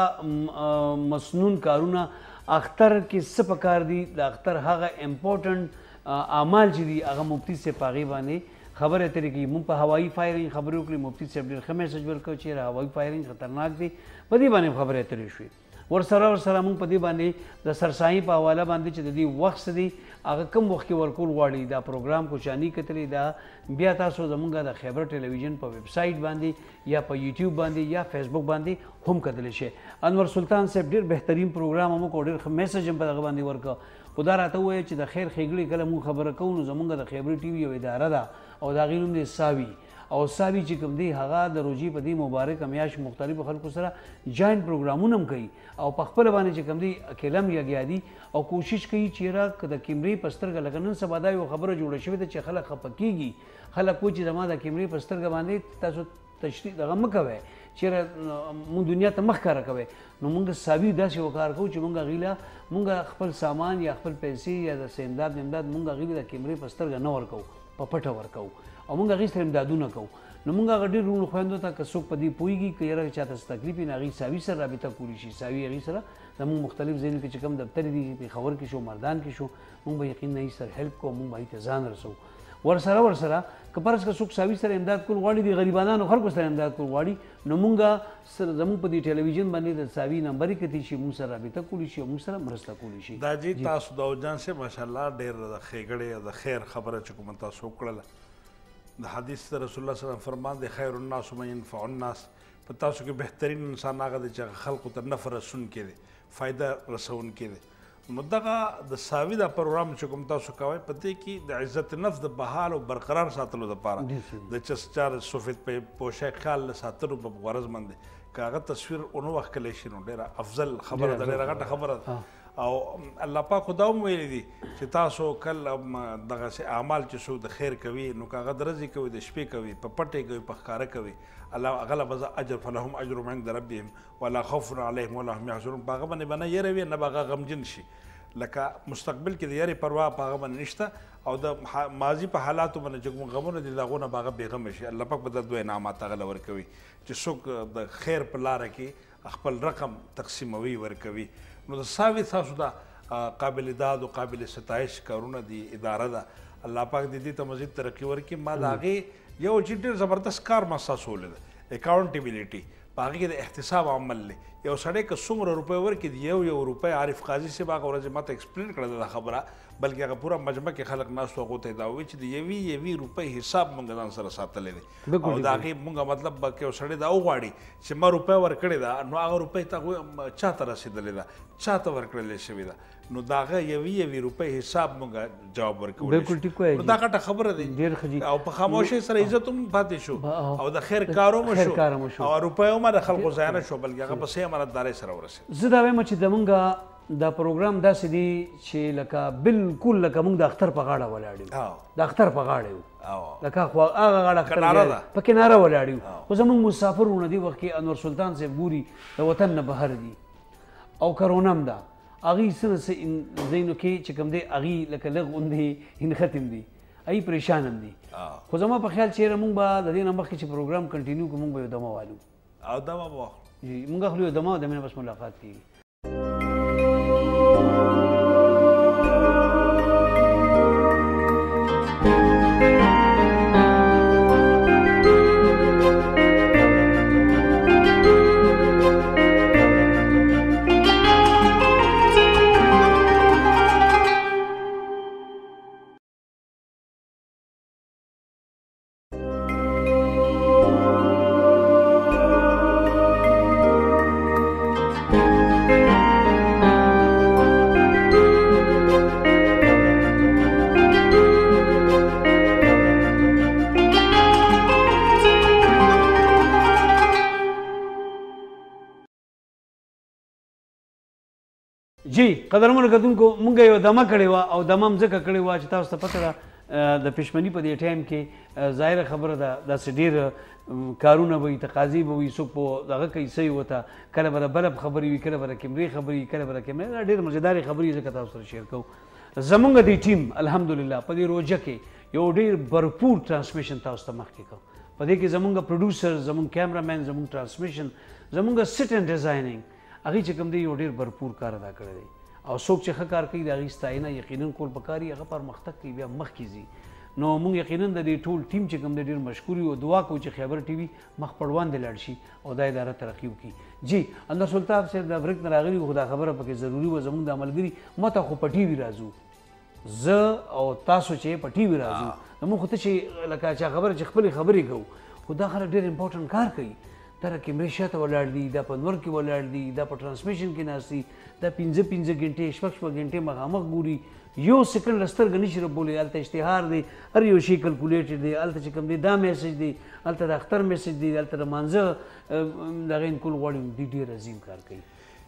هغه مسنون کارونه اختر کې څه پکار دي د اختر هغه امپورټنټ اعمال چې دي هغه مفتي صاحب په هغې باندې خبرې اترې کوي موږ په هوایي فایرنګ خبرې وکړې مفتي صاحب ډېر ښه میسج ورکړ چې هوایي فایرنګ خطرناک دی په دې باندې خبرې اترې شوې ورسره موږ په دې باندې د سرسایي په حواله باندې چې د دې وخت څه دی هغه کم وخت کې ورکول غواړي دا پروګرام کوشاني کتلې دا بیا تاسو زمونږ د خیبر ټلویزیون په ویب سایټ باندې یا په یوټیوب باندې یا فیسبوک باندې هم کتلی شي انور سلطان صاحب ډېر بهترین پروګرام هم وکړو ډېر ښه میسج هم په دغه باندې ورکړه خو دا راته ووایه چې د خیر ښېګړې کله موږ خبره کوو نو زمونږ د خیبر ټي وي یو اداره ده او د هغې نوم دی ساوي او ساوي چې کوم دی هغه د روژې په دې مبارکه میاشت مختلفو خلکو سره جاینټ پروګرامونه هم کوي او په خپله باندې چې کوم دی اکیله هم لګیا دي او کوشش کوي چې یاره که د کیمرې په سترګه لکه نن سبا دا یوه خبره جوړه شوې ده چې خلک خفه کېږي خلک وایي چې زما د کیمرې په سترګه باندې تاسو تشریح دغه مه کوئ چېرې مونږ دنیا ته مخ ښکاره کوئ نو مونږ د ساوي داسې یو کار کوو چې مونږ هغې له مونږ خپل سامان یا خپل پیسې یا داسې امداد مونږ هغې له د کیمرې په سترګه نه ورکوو په پټه ورکوو او مونږ هغې سره امدادونه کوو نو مونږ هغه ډېر وروڼو خویندو ته که څوک په دې پوهېږي که یاره چاته څه تکلیف وي نو هغې ساوي سره رابطه کولی شي ساوي هغې سره زمونږ مختلف ځایونو کې چې کوم دفتر دي پېښور کې شو مردان کې شو مونږ به یقینا هغې سره هیلپ کوو مونږ به هغې ته ځان رسوو ورسره که فرض که څوک ساوي سره امداد کول غواړي د غریبانو خلکو سره امداد کول غواړي نو مونږ زمونږ په دې ټلویزیون باندې د ساوي نمبر یې کتی شي مونږ سره رابطه کولی شي او مونږ سره مرسته کولی شي دا جی تاسو داود جان صاحب ماشاءالله ډېر د ښېګړې او د خیر خبره چې کومه تاسو وکړله د حدیث رسول الله صلی الله علیه وسلم فرمان دی خیر الناس من ينفع الناس په تاسو کې بهترین انسان هغه دی چې خلکو ته نفع رسونکی دی فایده رسونکی دی نو دغه د ساوي دا پروګرام چې کوم تاسو کوئ په دې کې د عزت نفس د بحال او برقرار ساتلو دپاره د چار سفید پوشاک خیال ساتلو په غرض باندې که هغه تصویر ونه وښکلی شي نو ډېره افضل خبره ده ډېره غټه خبره ده او الله پاک خو دا هم ویلی دي چې تاسو کله دغسې اعمال چې څوک د خیر کوي نو که هغه د ورځې کوي د شپې کوي په پټې کوي په ښکاره کوي الله هغه له به زه اجر فلهم اجرهم عند ربهم ولا خوف علیهم ولا هم یحزنون په هغه باندې به نه یره وي نه به هغه غمجن شي لکه مستقبل کې د یارې پروا په هغه باندې نشته او د ماضي په حالاتو باندې چې کوم غمونه دي د هغو نه به هغه بېغمه شي الله پاک به دا دوه انعامات هغه له ورکوي چې څوک د خیر په لاره کې خپل رقم تقسیموي ورکوي نو د ساوي تاسو دا قابل داد او قابل ستایش کارونه دي اداره ده الله پاک دې دې ته مزید ترقي ورکړي ما د هغې یو چې ډېر زبردست کار ما ستاسو ولیده اکاونټیبلټي په هغې کې د احتساب عمل دی یو سړی که څومره روپۍ ورکړي د یو روپۍ عارف قاضي صاحب هغه ورځ ماته ایکسپلین کړه دا خبره بلکې هغه پوره مجمع کې خلک ناست هغو ته یې دا ووایي چې د یوې روپۍ حساب مونږ ځان سره ساتلی دی او د هغې مونږ مطلب به که یو سړی دا وغواړي چې ما روپۍ ورکړې ده نو هغه روپۍ ته چا ته رسېدلې ده چا ته ورکړلې شوې ده نو د هغه یوې روپۍ حساب مونږ جواب ورکولی شو نو دا غټه خبره دی او په خاموشۍ سره عزت هم پاتې شو او د خیر کار هم شو او روپۍ هم د خلکو ضایع نه شو بلکې هغه په صحیح امانتدارۍ سره ورسېد زه دا وایم چې زمونږ دا پروګرام داسې دی چې لکه بالکل لکه موږ د اختر په غاړه ولاړ یو د اختر په غاړه یو لکه هغه غاړه اختر په کناره ولاړ یو خو زموږ مسافر ونه دې وخت کې انور سلطان صاحب ګوري د وطن نه بهر دي او کرونا هم ده هغې څه ځایونو کې چې کوم دی هغې لکه لږ غوندې هنختم دي هغې پریشان هم دي خو زما په خیال چېرې موږ به د دې نه مخکې چې پروګرام کنټینیو کړو موږ به یو دمه والو او دمه به واخلو موږ اخلو یو دمه او د مینه بس ملاقات کېږي جی قدرمنو کتونکو مونږ یو دمه کړې وه او دمه هم ځکه کړې وه چې تاسو ته پته ده د پېشمني په دې ټایم کې ظاهره خبره ده داسې ډېر کارونه به وي تقاضي به وي څوک په دغه کوي څه یې ورته کله به د بلب خبرې وي کله به د کیمرې خبرې وي کله به د کیمرې دا ډېرې مزیدارې خبرې ځکه تاسو سره شیر کوو زمونږ د ټیم الحمدلله په دې روژه کې یو ډېر भरपूर ترانسمیشن تاسو ته مخکې کوو په دې کې زمونږ پروډوسر زمونږ کیمرامین زمونږ ترانسمیشن زمونږ سیټ اینډ ډیزاینینګ هغې چې کوم دی یو ډېر भरपूर کار ادا کړی دی او څوک چې ښه کار کوي د هغې ستاینه یقینا کول پکار وي هغه پرمختګ کوي بیا مخکې ځي نو موږ یقینا د دې ټول ټیم چې کوم دی ډېر مشکور یو دعا کوو چې خیبر ټي وي مخ په وړاندې لاړ شي او دا اداره ترقي وکړي جی انور سلطان صاحب د بریک نه راغلي خو دا خبره پکې ضروري وه زموږ د ملګري ما ته خو په ټي وي راځو زه او تاسو چې په ټي وي راځو نو موږ خو ته چې لکه چا خبره چې خپلې خبرې کوو خو دا خلک ډېر امپورټنټ کار کوي دا د کیمرې شاته ولاړ دي دا په نور کې ولاړ دي دا په ټرانسمیشن کې ناست دي دا 5 غنټې شپږ غنټې مخامخ ګوري یو سیکنډ له سترګه نشي رابولی هلته اشتهار دی هر یو شی کلکولیټډ دی هلته چې کوم دی دا میسج دی هلته د اختر میسج دی هلته د مانځه دغه انکول غواړي دوی ډېر عظیم کار کوي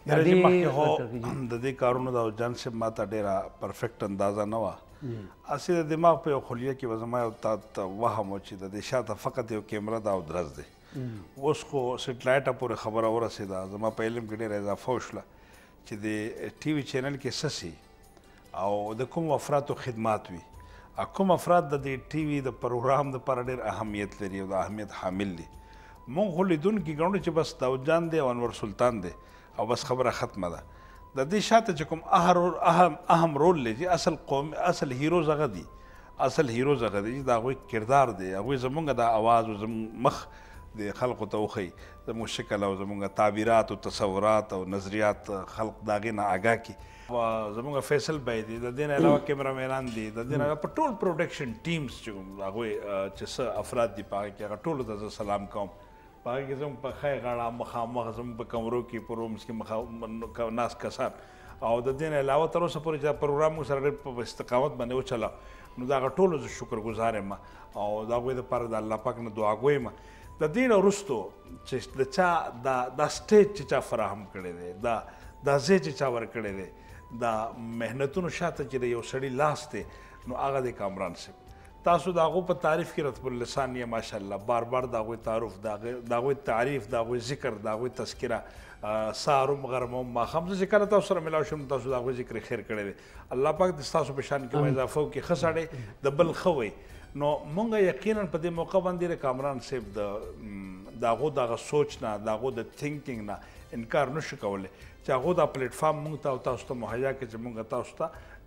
د دې کارونو د جان صاحب ما ته ډېره پرفیکټ اندازه نه وه هسې د دماغ په یو خلیه کې به زما یو تا وهم و چې د دې شاته فقط یو کیمره ده او درز دی اوس خو سیټلایټه پورې خبره ورسېده زما په علم کې ډېره اضافه وشوله چې د ټي وي چینل کې څه سي او د کوم افرادو خدمات وي کوم افراد د دې ټي وي د پروګرام دپاره ډېر اهمیت لري او د اهمیت حامل دي مونږ خو لیدونکي ګڼو چې بس داود جان دی او انور سلطان دی او بس خبره ختمه ده د دې شاته چې کوم اهم رول لري اصل هیروز هغه دي اصل هیروز هغه دي چې د هغوی کردار دی هغوی زمونږ د اواز او زمونږ مخ د خلقو ته وښیي زموږ شکل او زموږ تعبیرات او تصورات او نظریات خلق د هغې نه آګاه کړي زموږ فیصل بی دی د دې نه علاوه کیمرامینان دي د دې نه علاوه په ټول پروډکشن ټیمز چې هغوی چې څه افراد دي په هغې کې هغه ټولو ته زه سلام کوم په هغې کې زموږ په ښی غاړه مخامخ زموږ په کمرو کې په رومز کې ناست کسان او د دې نه علاوه تر اوسه پورې چې دا پروګرام موږ سره ډېر په استقامت باندې وچله نو د هغه ټولو زه شکرګزار یم او د هغوی دپاره د الله پاک نه دعاګوی یم د دې نه وروستو چې د چا دا سټیج چې چا فراهم کړی دی دا ځای چې چا ورکړی دی دا محنتونو شاته چې د یو سړي لاس دی نو هغه دی کامران صاحب تاسو د هغو په تعریف کې رطب اللسان یې ماشاءالله بار بار د هغوی تعارف د هغوی تعریف د هغوی ذکر د هغوی تذکره سهار هم غرمه هم ماښام زه چې کله تاسو سره ملاو شم تاسو د هغوی ذکر خیر کړی دی الله پاک د ستاسو په شان کې اضافه وکړي ښه سړی د بل ښه وی نو مونږ یقینا په دې موقع باندې د کامران صاحب د هغو دغه سوچ نه د هغو د تھنکینګ نه انکار نشو کولی چې هغو دا پلیټفارم مونږ ته او تاسو ته مهیا کړي چې مونږ تاسو ته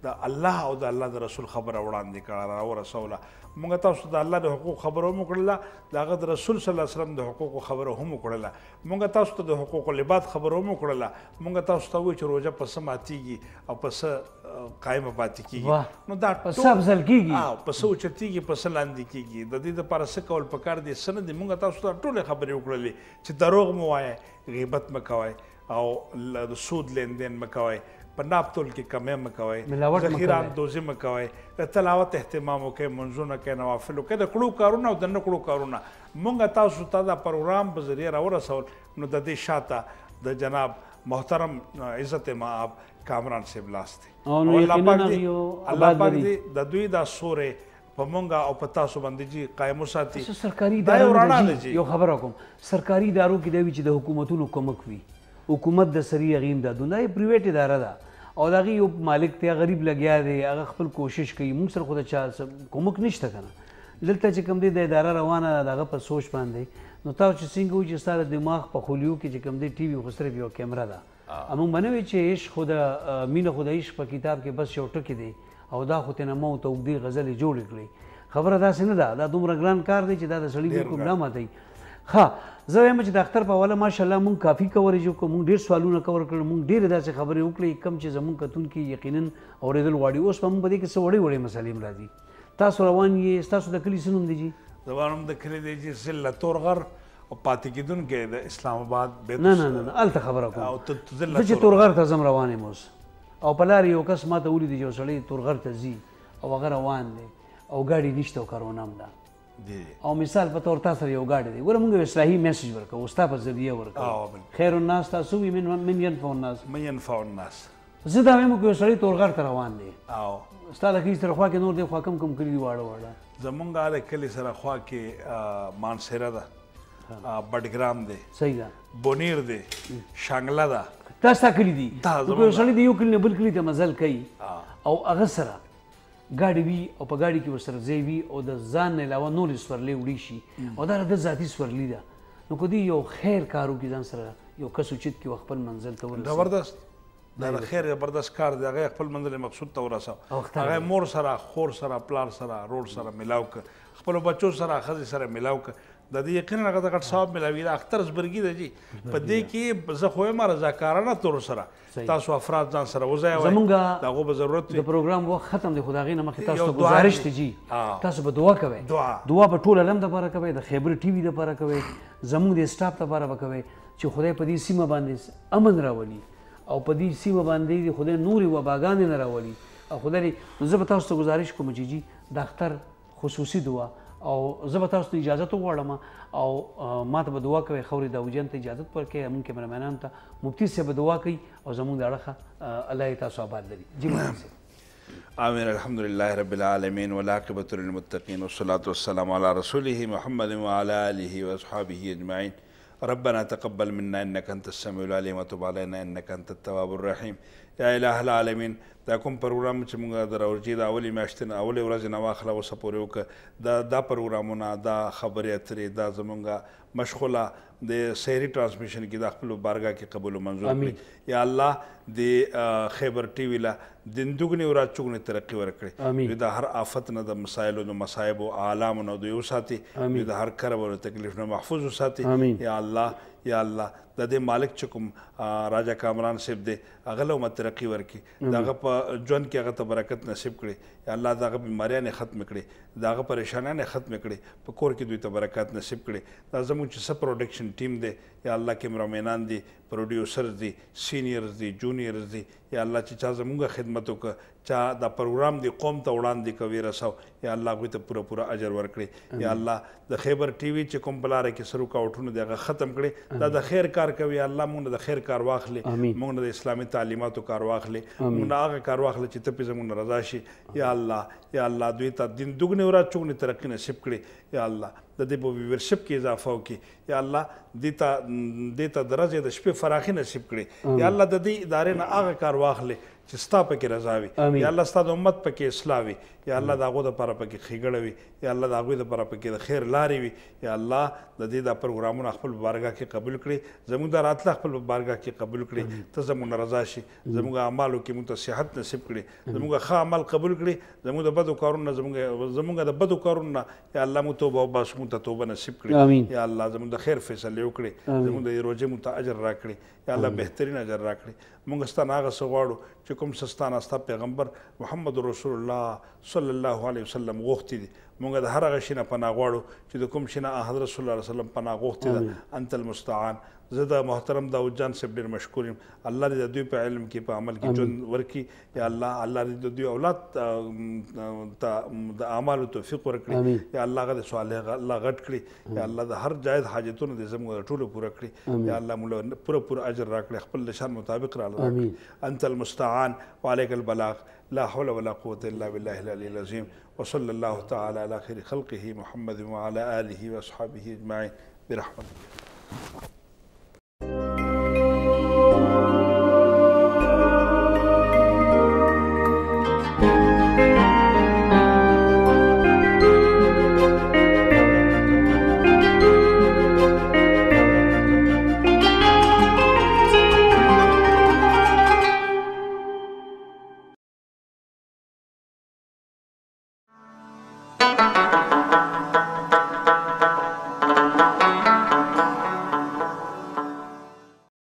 د الله او د الله د رسول خبره وړاندې کړه راورسوله موږ تاسو د الله د حقوق خبره هم وکړله د هغه د رسول صلی الله علیه وسلم د حقوقو خبره هم وکړله موږ تاسو ته د حقوق العباد خبره هم وکړله موږ تاسو ته ووایو چې روژه په څه ماتیږي او په څه قایمه پاتې کېږي نو دا په څه افضل کېږي په څه اوچتېږي په څه لاندې کېږي د دې دپاره څه کول پکار دي څه نه دي موږ تاسو ته ټولې خبرې وکړلې چې دروغ مه وایئ غیبت مه کوئ او د سود لیندین مه کوئ په ناپ تول کې کمی مه کوئ ذخیره اندوزي مه کوئ د تلاوت اهتمام وکئ منځونه کوئ نوافل وکئ د کړو کارونه او د نه کړو کارونه موږ تاسو ته دا پروګرام په ذریعه راورسول نو د دې شاته د جناب محترم عزت مآب کامران صاحب لاس دی او الله پاک دې د دوی دا سورې په مونږه او په تاسو باندې جی قایم وساتي سرکاري ادارو یو خبره کوم سرکاري ادارو کې دا وی چې د حکومتونو کومک وي حکومت د سری غیم دا دونه پرایویټ اداره ده او دغه یو مالک ته غریب لګیا دی هغه خپل کوشش کوي موږ سره خو د چا کومک نشته کنه دلته چې کوم دی د اداره روانه ده دغه په سوچ باندې نو تاسو چې څنګه وي چې ستاسو دماغ په خولیو کې چې کوم دی ټي وي خو صرف یو کیمرا ده موږ باندې چې عشق خو د مینه خو د عشق په کتاب کې بس یو ټکی دی او دا خو تنه مو ته وګړي غزلې جوړ کړې خبره داسې نه ده دا دومره ګران کار دی چې دا د سړي بالکل نه ماتي ها زه وایم چې د اختر په حواله ماشاءالله مونږ کافي کوریج وکړو مونږ ډېر سوالونه کور کړل مونږ ډېرې داسې خبرې وکړې کم چې زمونږ کتونکي یقینا اورېدل غواړي اوس به مونږ په دې کې څه وړې وړې مسلې هم راځي تاسو روان یې ستاسو د کلي څه نوم دی جي زما نوم د کلي دی جي ضلع تورغر او پاتې کېدونکی د اسلام آباد نه نه نه هلته خبره کوم زه چې تورغر ته ځم روان یم اوس او په لارې یو کس ماته ولیدي چې یو سړی تورغر ته ځي او هغه روان دی او ګاډي نشته او کرونا هم ده او مثال په تور تاسو یو گاډي دی ګوره موږ اصلاحي میسج ورکو ستا په ذریعه ورکو خیر الناس تاسو وي من ينفع الناس من ينفع الناس زه دا وایم چې سړی تورغر ته روان دی او ستا د کلي سره خوا کې نور دی خوا کم کم کلي واړه واړه زمونږ د کلي سره خوا کې مانسیره ده بډګرام دی صحیح ده بونیر دی شانګله ده دا ستا کلي دي یو سړی د یو کلي نه بل کلي ته مزل کوي او هغه سره ګاډي وي او په ګاډي کې ورسره ځای وي او د ځان نه علاوه نورې سورلۍ وړي شي او دا د ذاتي سورلي ده نو که دوی یو خیر کار وکړي ځان سره یو کس اوچت کړي او خپل منزل ته ورسوي زبردست دا د خیر زبردست کار دی هغه خپل منزل مقصود ته ورساو هغه مور سره خور سره پلار سره رور سره ملاو که خپلو بچو سره ښځې سره ملاو که د دې یقینا هغه د غټ ثواب ملاوي د اختر زبرګي ده جي په دې کې زه خو یم رضاکارانه طور سره تاسو افراد ځان سره وځای وای زمونږ د هغو به ضرورت د پروګرام وخت ختم دی خو د هغې نه مخکې تاسو ته ګزارش دی جي تاسو به دعا کوئ دعا به ټول علم دپاره کوئ د خیبر ټي وي دپاره کوئ زمونږ د سټاف دپاره به کوئ چې خدای په دې سیمه باندې امن راولي او په دې سیمه باندې خدای نورې وباګانې نه راولي او خدای زه به تاسو ته ګزارش کوم چې جي د اختر خصوصي دعا او زه به تاسو ته اجازت وغواړم او ما ته به دعا کوئ خورې داوجان ته اجازت ورکړئ زموږ کیمرامینانو ته مفتي صاحب به دعا کوي او زموږ د اړخه الله یې تاسو آباد لري جي مفتي صاحب آمين الحمد لله رب العالمين والعاقبة للمتقين والصلاة والسلام على رسوله محمد وعلى آله وأصحابه أجمعين ربنا تقبل منا إنك أنت السميع العليم وتب علينا إنك أنت التواب الرحيم یا الہ العالمین دا کوم پروګرام چې موږ د راورجي د اولې میاشتې نه اولې ورځې نه واخله اوسه پورې وکړه دا پروګرامونه دا خبرې اترې دا زمونږ مشغوله د سحري ټرانسمیشن کې د خپلو بارګاه کې قبول و منظور کړي یا الله د خیبر ټي وي له دندوګنې او راچوګنې ترقي ورکړي د هر آفت نه د مسایلو د مصایبو اعلامو نه دوی وساتي د هر کرب او تکلیف نه محفوظ وساتي یا الله یا الله د دې مالک چې کوم راجا کامران صاحب دی هغه له مت ترقي ورکړي د هغه په ژوند کې هغه ته برکت نصیب کړي یا الله د هغه بیماریانې ختم کړي د هغه پریشانیانې ختم کړي په کور کې دوی ته برکت نصیب کړي دا زموږ چې څه پروډکشن ټیم دی یا الله کیمرامینان دي پروډیوسرز دي سینیرز دي جونیرز دي یا الله چې چا زموږ خدمت وکړه چا دا پروګرام دی قوم ته وړاندې کوي رسو یا الله هغوی ته پوره اجر ورکړي یا الله د خیبر ټي وي چې کوم په لاره کې سرو کاوټونه دی هغه ختم کړي دا د خیر کار کوي الله موږ د خیر کار واخلي موږ د اسلامي تعلیماتو کار واخلي موږ هغه کار واخلي چې ته پې زموږ رضا شي یا الله دوی ته دین دوګنې او رات چوګنې ترقي نصیب کړي یا الله د دې په ویورشپ کې اضافه وکړي یا الله دې ته د ورځې د شپې فراخي نصیب کړي یا الله د دې ادارې نه هغه کار واخلي چې ستا پکې رضا وي یا الله ستا د امت پکې اصلاح وي یا الله د هغو دپاره پکې ښېګړه وي یا الله د هغوی دپاره پکې د خیر لارې وي یا الله د دې دا پروګرامونه خپل په بارګاه کې قبول کړي زموږ دا راتله خپل په بارګاه کې قبول کړي ته زموږ نه رضا شي زموږ اعمالو کې موږ ته صحت نصیب کړي زموږ ښه عمل قبول کړي زموږ د بدو کارونو نه زموږ د بدو کارونو نه یا الله موږ توبه وباسو موږ ته توبه نصیب کړي یا الله زموږ د خیر فیصلې وکړي زموږ د روژې موږ ته اجر راکړي یا الله بهترین اجر راکړي موږ ستا نه هغه څه غواړو چې کوم څه ستا نه ستا پیغمبر محمد رسول الله صلی الله علیه وسلم غوښتي دي موږ د هر هغه شي نه پناه غواړو چې د کوم شي نه حضرت صلی الله علیه وسلم پناه غوښتې ده انت المستعان زه د محترم داود جان صاحب ډېر مشکور یم الله دې د دوی په علم کې په عمل کې ژوند ورکړي یا الله دې د دوی اولاد ته د اعمالو توفیق ورکړي یا الله هغه د صالح الله غټ کړي یا الله د هر جایز حاجتونو دې زموږ د ټولو پوره کړي یا الله موږ پوره اجر راکړي خپل د شان مطابق راکړي انت المستعان وعليك البلاغ لا حول ولا قوة إلا بالله العلي العظيم وصلى الله تعالى على خير خلقه محمد وعلى آله وأصحابه أجمعين برحمته.